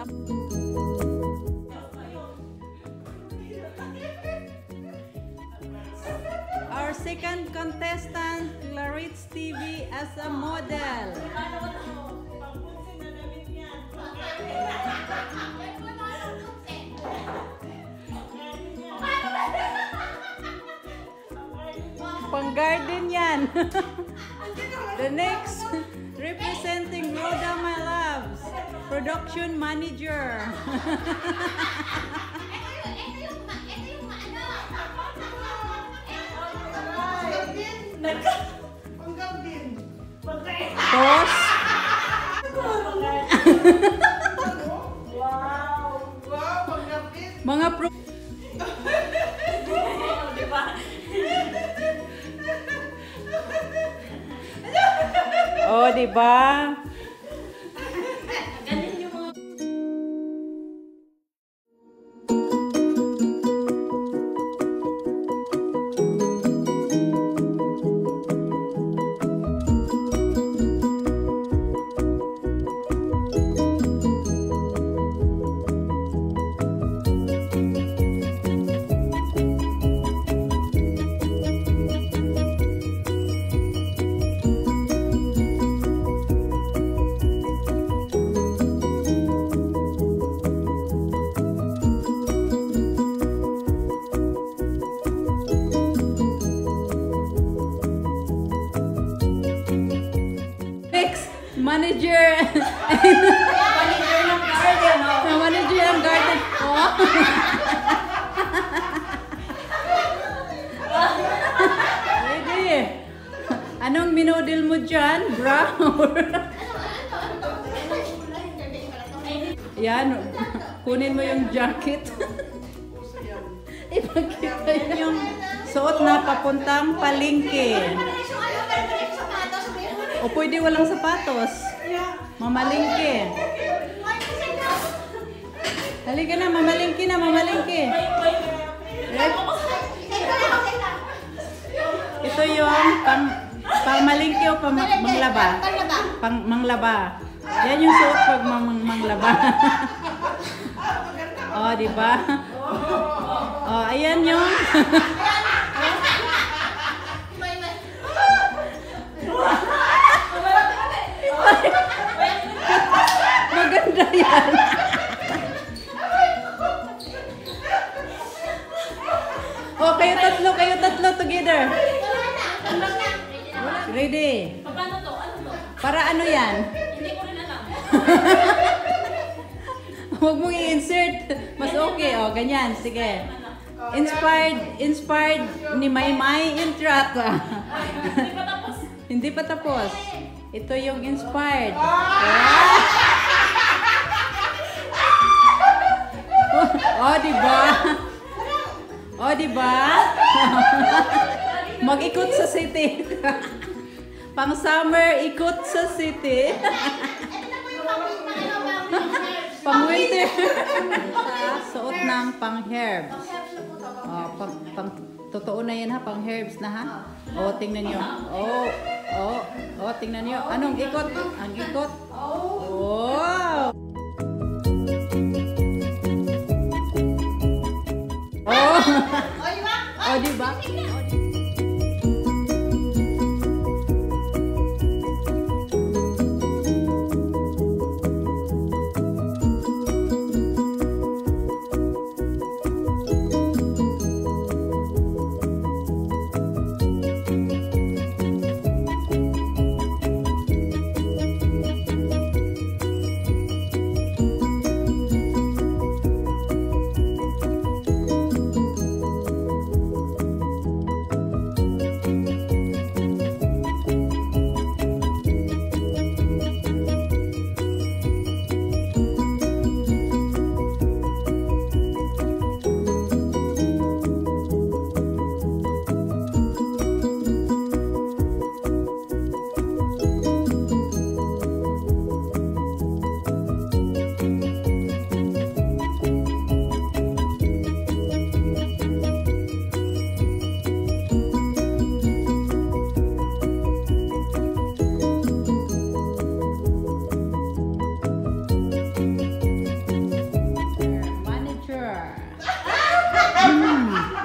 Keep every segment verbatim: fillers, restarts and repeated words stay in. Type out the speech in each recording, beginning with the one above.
up. Our second contestant, Claritz T V as a model. Pang-garden yan. The next, representing Rhoda My Loves, production manager. Boss. Mga pro. Oh, diba? Manager. Manager ng garden. Oh. Manager ng garden. Oh. Ready. Anong minodel mo dyan? Brown. Yan. Kunin mo yung jacket. Ipagkita yung suot na papuntang palengke. O pwede walang sapatos. Mamalingke. Halika na, mamalingke na, mamalingke. Ito yung pang, pang malingke o pang manglaba? Pang manglaba. Yan yung suot pag mang, manglaba. O, diba? O, ayan yung... Maganda yan. Oh, kayo tatlo, kayo tatlo together. Ready? Paano to? Ano to? Para ano yan? Hindi ko rin alam. Huwag mong i-insert. Mas okay. Oh, ganyan. Sige. Inspired, inspired ni Maymay Intrat. Hindi pa tapos. Hindi pa tapos. Ito yung inspired. Oh, diba? Oh, diba? Mag-ikot sa city. Pang summer, ikot sa city. Pang winter. Suot ng pang herbs. Oh, pang, pang, totoo na yan ha, pang herbs na ha. Oh, tingnan nyo. Oh, oh, oh, tingnan nyo. Anong ikot? Ang ikot. Wow! Oh! Oh, diba?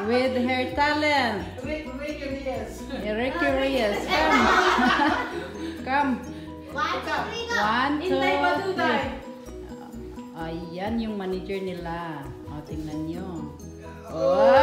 With her talent. Rick, Rick Reyes. Ricky Reyes. Come. Come. One, two, three, go. One, two, Intay ba three. tuday? Ayan yung manager nila. O, tingnan nyo. Oh.